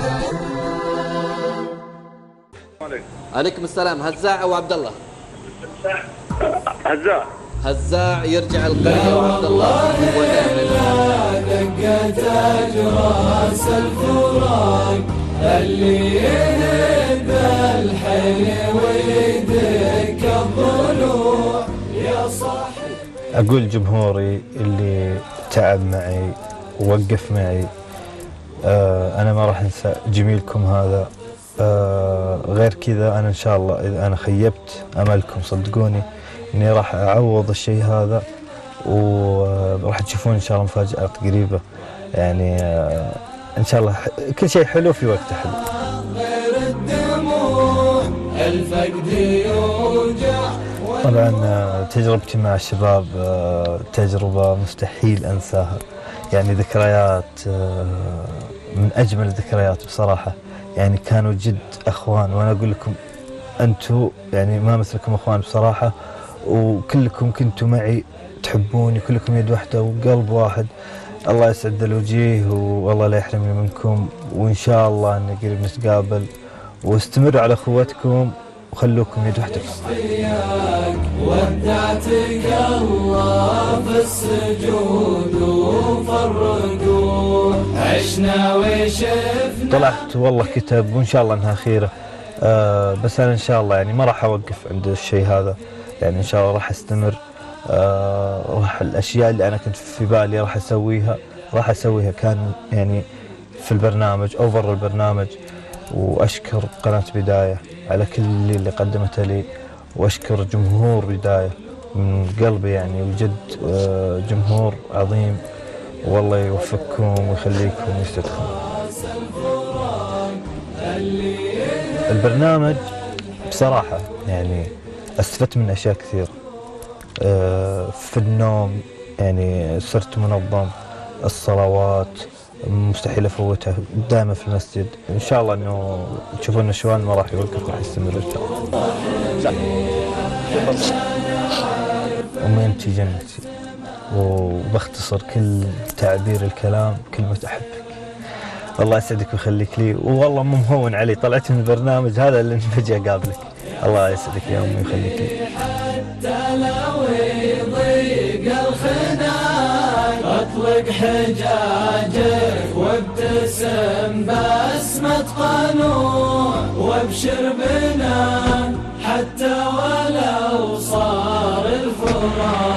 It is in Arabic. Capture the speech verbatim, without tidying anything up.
عليكم السلام. هزاع او عبد الله؟ هزاع. هزاع يرجع القرية وعبد الله دقت اجراس الفراق اللي يهب الحين ويدك الضلوع يا صاحي. اقول جمهوري اللي تعب معي ووقف معي، آه انا ما راح انسى جميلكم هذا. آه غير كذا انا ان شاء الله اذا انا خيبت املكم صدقوني اني راح اعوض الشيء هذا، وراح تشوفون ان شاء الله مفاجآت قريبه. يعني آه ان شاء الله كل شيء حلو في وقته حلو. غير الدموع الفقد يوجع. طبعا تجربتي مع الشباب تجربه مستحيل انساها، يعني ذكريات من اجمل الذكريات بصراحه. يعني كانوا جد اخوان، وانا اقول لكم انتم يعني ما مثلكم اخوان بصراحه، وكلكم كنتوا معي تحبوني، كلكم يد واحده وقلب واحد. الله يسعد الوجيه والله لا يحرمني منكم، وان شاء الله ان قريب نتقابل، واستمروا على اخوتكم وخلوكم يد واحده. ودعتك الله في السجود وفرقوا عشنا وشفنا. طلعت والله كتاب وان شاء الله انها خيره. آه بس انا ان شاء الله يعني ما راح اوقف عند الشيء هذا، يعني ان شاء الله راح استمر. آه راح الاشياء اللي انا كنت في بالي راح اسويها راح اسويها كان يعني في البرنامج اوفر البرنامج. واشكر قناه بدايه على كل اللي قدمته لي، واشكر جمهور بدايه من قلبي يعني، وجد آه جمهور عظيم، والله يوفقكم ويخليكم ويسعدكم. البرنامج بصراحة يعني استفدت من أشياء كثير. في النوم يعني صرت منظم، الصلوات مستحيل أفوتها، دائما في المسجد. إن شاء الله إنه تشوفون النشوان ما راح يوقف، راح يستمر إن شاء الله. أمي أنت جنتي، وبختصر كل تعبير الكلام كلمة أحبك. الله يسعدك ويخليك لي، والله مو مهون علي طلعت من البرنامج هذا اللي فجأة قابلك. الله يسعدك يا أمي ويخليك لي. حتى لو يضيق الخناق اطلق حجاجك وابتسم بسمة قنوع، وابشر بنا حتى ولو صار الفراق